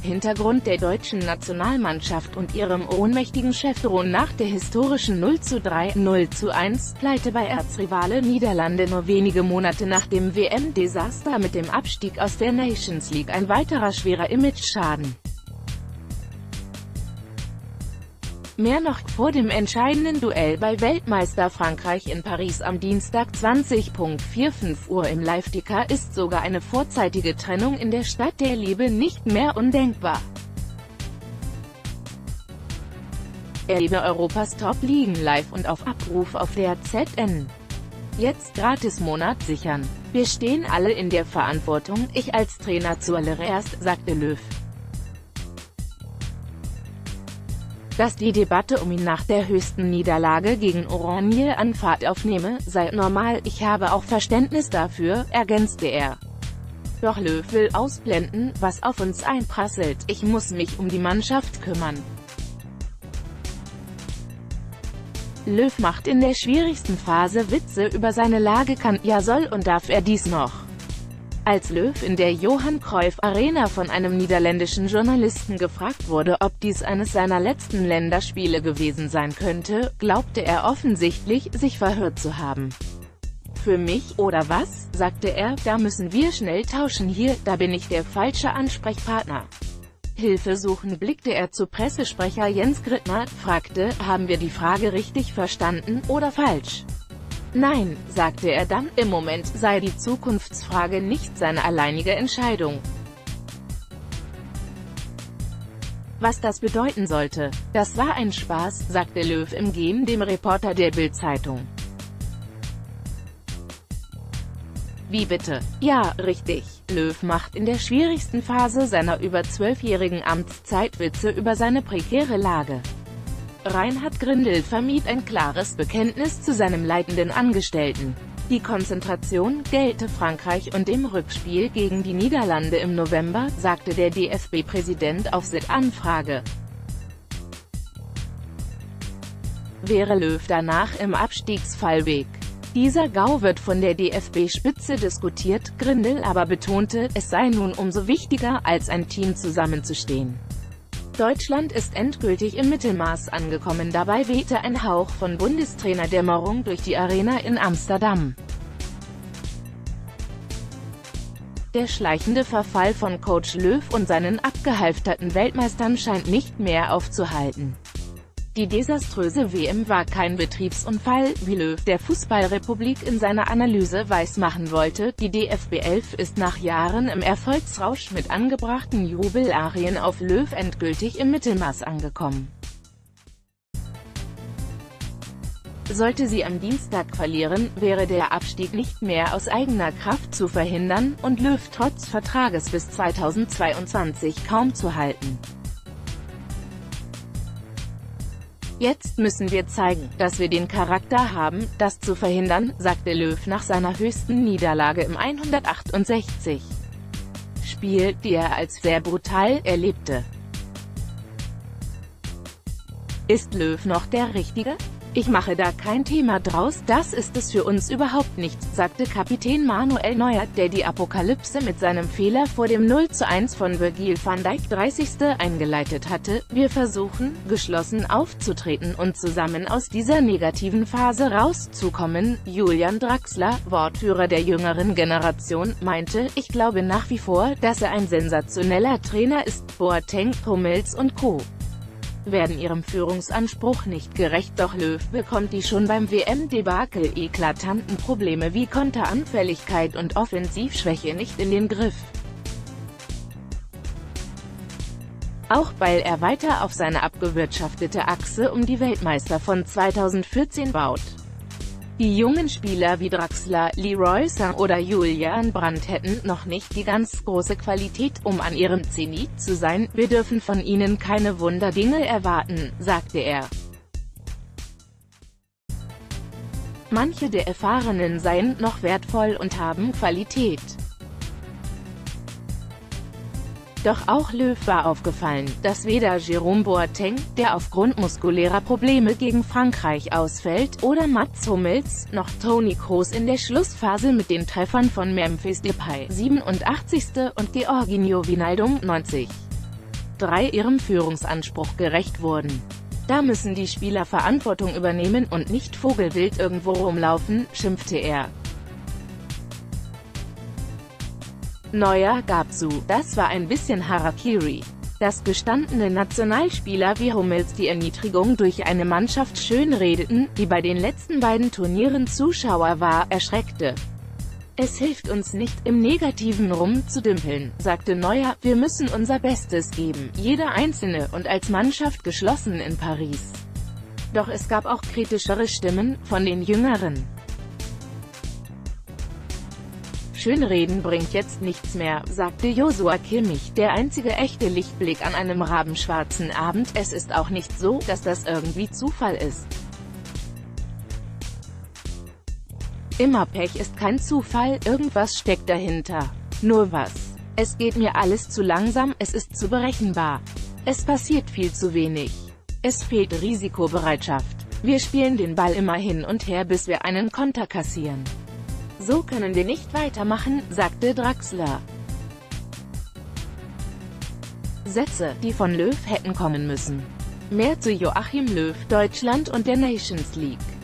Hintergrund der deutschen Nationalmannschaft und ihrem ohnmächtigen Chefdrohn nach der historischen 0:3, 0:1 Pleite bei Erzrivale Niederlande nur wenige Monate nach dem WM-Desaster mit dem Abstieg aus der Nations League ein weiterer schwerer Imageschaden. Mehr noch, vor dem entscheidenden Duell bei Weltmeister Frankreich in Paris am Dienstag 20:45 Uhr im Live-Ticker ist sogar eine vorzeitige Trennung in der Stadt der Liebe nicht mehr undenkbar. Erlebe Europas Top-Ligen live und auf Abruf auf der ZN. Jetzt Gratis-Monat sichern. Wir stehen alle in der Verantwortung, ich als Trainer zuallererst, sagte Löw. Dass die Debatte um ihn nach der höchsten Niederlage gegen Oranje an Fahrt aufnehme, sei normal, ich habe auch Verständnis dafür, ergänzte er. Doch Löw will ausblenden, was auf uns einprasselt, ich muss mich um die Mannschaft kümmern. Löw macht in der schwierigsten Phase Witze über seine Lage, kann, ja soll und darf er dies noch. Als Löw in der Johan Cruyff Arena von einem niederländischen Journalisten gefragt wurde, ob dies eines seiner letzten Länderspiele gewesen sein könnte, glaubte er offensichtlich, sich verhört zu haben. Für mich, oder was, sagte er, da müssen wir schnell tauschen hier, da bin ich der falsche Ansprechpartner. Hilfe suchen, blickte er zu Pressesprecher Jens Grittner, fragte, haben wir die Frage richtig verstanden, oder falsch? Nein, sagte er dann, im Moment sei die Zukunftsfrage nicht seine alleinige Entscheidung. Was das bedeuten sollte, das war ein Spaß, sagte Löw im Gehen dem Reporter der Bild-Zeitung. Wie bitte? Ja, richtig. Löw macht in der schwierigsten Phase seiner über 12-jährigen Amtszeit Witze über seine prekäre Lage. Reinhard Grindel vermied ein klares Bekenntnis zu seinem leitenden Angestellten. Die Konzentration gelte Frankreich und dem Rückspiel gegen die Niederlande im November, sagte der DFB-Präsident auf SZ-Anfrage. Wäre Löw danach im Abstiegsfallweg. Dieser GAU wird von der DFB-Spitze diskutiert, Grindel aber betonte, es sei nun umso wichtiger, als ein Team zusammenzustehen. Deutschland ist endgültig im Mittelmaß angekommen, dabei wehte ein Hauch von Bundestrainerdämmerung durch die Arena in Amsterdam. Der schleichende Verfall von Coach Löw und seinen abgehalfterten Weltmeistern scheint nicht mehr aufzuhalten. Die desaströse WM war kein Betriebsunfall, wie Löw der Fußballrepublik in seiner Analyse weismachen wollte, die DFB 11 ist nach Jahren im Erfolgsrausch mit angebrachten Jubelarien auf Löw endgültig im Mittelmaß angekommen. Sollte sie am Dienstag verlieren, wäre der Abstieg nicht mehr aus eigener Kraft zu verhindern, und Löw trotz Vertrages bis 2022 kaum zu halten. Jetzt müssen wir zeigen, dass wir den Charakter haben, das zu verhindern, sagte Löw nach seiner höchsten Niederlage im 168. Spiel, die er als sehr brutal erlebte. Ist Löw noch der Richtige? Ich mache da kein Thema draus, das ist es für uns überhaupt nicht, sagte Kapitän Manuel Neuer, der die Apokalypse mit seinem Fehler vor dem 0:1 von Virgil van Dijk 30. eingeleitet hatte. Wir versuchen, geschlossen aufzutreten und zusammen aus dieser negativen Phase rauszukommen. Julian Draxler, Wortführer der jüngeren Generation, meinte, ich glaube nach wie vor, dass er ein sensationeller Trainer ist. Boateng, Hummels und Co. werden ihrem Führungsanspruch nicht gerecht, doch Löw bekommt die schon beim WM-Debakel eklatanten Probleme wie Konteranfälligkeit und Offensivschwäche nicht in den Griff. Auch weil er weiter auf seine abgewirtschaftete Achse um die Weltmeister von 2014 baut. Die jungen Spieler wie Draxler, Leroy Sané oder Julian Brandt hätten noch nicht die ganz große Qualität, um an ihrem Zenit zu sein. Wir dürfen von ihnen keine Wunderdinge erwarten, sagte er. Manche der Erfahrenen seien noch wertvoll und haben Qualität. Doch auch Löw war aufgefallen, dass weder Jérôme Boateng, der aufgrund muskulärer Probleme gegen Frankreich ausfällt, oder Mats Hummels, noch Toni Kroos in der Schlussphase mit den Treffern von Memphis Depay 87. und Georginio Wijnaldum 90. Top 3 ihrem Führungsanspruch gerecht wurden. Da müssen die Spieler Verantwortung übernehmen und nicht vogelwild irgendwo rumlaufen, schimpfte er. Neuer gab zu, das war ein bisschen Harakiri. Dass gestandene Nationalspieler wie Hummels die Erniedrigung durch eine Mannschaft schönredeten, die bei den letzten beiden Turnieren Zuschauer war, erschreckte. Es hilft uns nicht, im Negativen rumzudümpeln, sagte Neuer, wir müssen unser Bestes geben, jeder Einzelne und als Mannschaft geschlossen in Paris. Doch es gab auch kritischere Stimmen, von den Jüngeren. Schönreden bringt jetzt nichts mehr, sagte Joshua Kimmich, der einzige echte Lichtblick an einem rabenschwarzen Abend. Es ist auch nicht so, dass das irgendwie Zufall ist. Immer Pech ist kein Zufall, irgendwas steckt dahinter. Nur was? Es geht mir alles zu langsam, es ist zu berechenbar. Es passiert viel zu wenig. Es fehlt Risikobereitschaft. Wir spielen den Ball immer hin und her, bis wir einen Konter kassieren. So können wir nicht weitermachen, sagte Draxler. Sätze, die von Löw hätten kommen müssen. Mehr zu Joachim Löw, Deutschland und der Nations League.